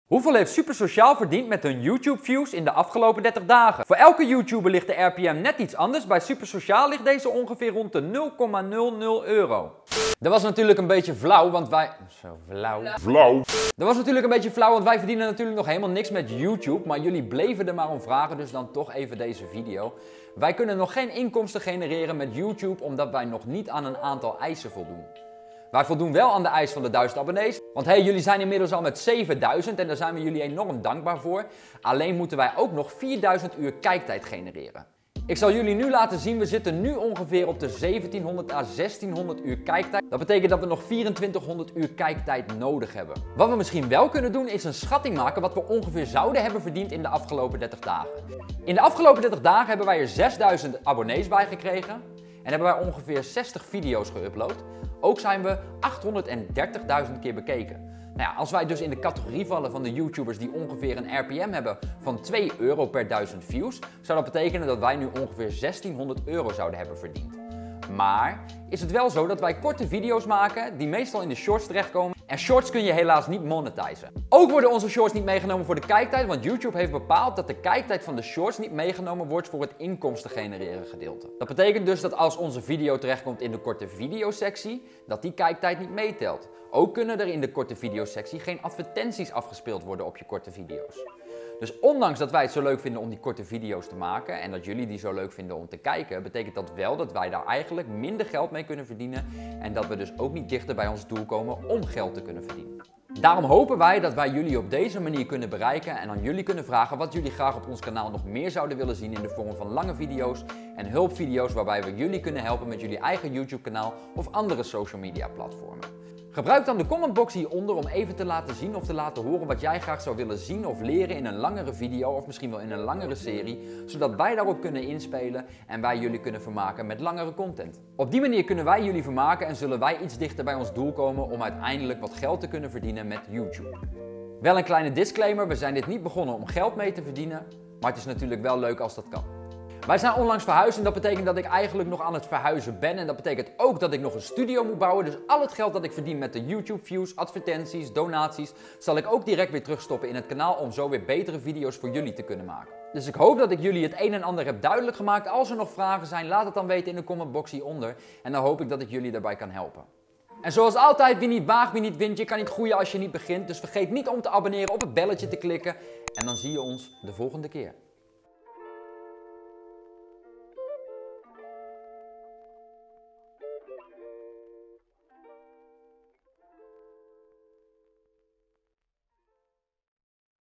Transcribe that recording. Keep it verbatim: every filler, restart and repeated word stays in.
Hoeveel heeft Super Sociaal verdiend met hun YouTube-views in de afgelopen dertig dagen? Voor elke YouTuber ligt de R P M net iets anders. Bij Super Sociaal ligt deze ongeveer rond de nul komma nul nul euro. Dat was natuurlijk een beetje flauw, want wij... Zo, flauw. Flauw. Dat was natuurlijk een beetje flauw, want wij verdienen natuurlijk nog helemaal niks met YouTube. Maar jullie bleven er maar om vragen, dus dan toch even deze video. Wij kunnen nog geen inkomsten genereren met YouTube, omdat wij nog niet aan een aantal eisen voldoen. Wij voldoen wel aan de eis van de duizend abonnees. Want hey, jullie zijn inmiddels al met zevenduizend en daar zijn we jullie enorm dankbaar voor. Alleen moeten wij ook nog vierduizend uur kijktijd genereren. Ik zal jullie nu laten zien, we zitten nu ongeveer op de zeventienhonderd à zestienhonderd uur kijktijd. Dat betekent dat we nog vierentwintighonderd uur kijktijd nodig hebben. Wat we misschien wel kunnen doen is een schatting maken wat we ongeveer zouden hebben verdiend in de afgelopen dertig dagen. In de afgelopen dertig dagen hebben wij er zesduizend abonnees bij gekregen. En hebben wij ongeveer zestig video's geüpload. Ook zijn we achthonderddertigduizend keer bekeken. Nou ja, als wij dus in de categorie vallen van de YouTubers die ongeveer een R P M hebben van twee euro per duizend views, zou dat betekenen dat wij nu ongeveer zestienhonderd euro zouden hebben verdiend. Maar is het wel zo dat wij korte video's maken die meestal in de shorts terechtkomen en shorts kun je helaas niet monetizen. Ook worden onze shorts niet meegenomen voor de kijktijd, want YouTube heeft bepaald dat de kijktijd van de shorts niet meegenomen wordt voor het inkomsten genereren gedeelte. Dat betekent dus dat als onze video terechtkomt in de korte videosectie, dat die kijktijd niet meetelt. Ook kunnen er in de korte videosectie geen advertenties afgespeeld worden op je korte video's. Dus ondanks dat wij het zo leuk vinden om die korte video's te maken en dat jullie die zo leuk vinden om te kijken, betekent dat wel dat wij daar eigenlijk minder geld mee kunnen verdienen en dat we dus ook niet dichter bij ons doel komen om geld te kunnen verdienen. Daarom hopen wij dat wij jullie op deze manier kunnen bereiken en aan jullie kunnen vragen wat jullie graag op ons kanaal nog meer zouden willen zien in de vorm van lange video's en hulpvideo's waarbij we jullie kunnen helpen met jullie eigen YouTube kanaal of andere social media platformen. Gebruik dan de commentbox hieronder om even te laten zien of te laten horen wat jij graag zou willen zien of leren in een langere video of misschien wel in een langere serie, zodat wij daarop kunnen inspelen en wij jullie kunnen vermaken met langere content. Op die manier kunnen wij jullie vermaken en zullen wij iets dichter bij ons doel komen om uiteindelijk wat geld te kunnen verdienen met YouTube. Wel een kleine disclaimer, we zijn dit niet begonnen om geld mee te verdienen, maar het is natuurlijk wel leuk als dat kan. Wij zijn onlangs verhuisd en dat betekent dat ik eigenlijk nog aan het verhuizen ben. En dat betekent ook dat ik nog een studio moet bouwen. Dus al het geld dat ik verdien met de YouTube views, advertenties, donaties, zal ik ook direct weer terugstoppen in het kanaal om zo weer betere video's voor jullie te kunnen maken. Dus ik hoop dat ik jullie het een en ander heb duidelijk gemaakt. Als er nog vragen zijn, laat het dan weten in de commentbox hieronder. En dan hoop ik dat ik jullie daarbij kan helpen. En zoals altijd, wie niet waagt, wie niet wint. Je kan niet groeien als je niet begint. Dus vergeet niet om te abonneren, op het belletje te klikken. En dan zie je ons de volgende keer.